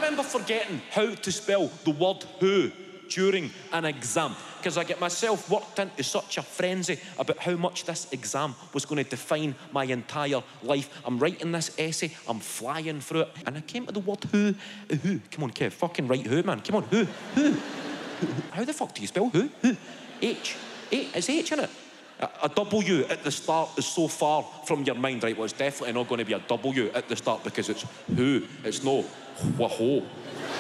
remember forgetting how to spell the word who during an exam, because I get myself worked into such a frenzy about how much this exam was going to define my entire life. I'm writing this essay, I'm flying through it, and I came to the word who. Come on, Kev, fucking write who, man. Come on, who. How the fuck do you spell who? H. It's H in it. A W at the start is so far from your mind, right? Well, it's definitely not going to be a W at the start because it's who. It's no whoa.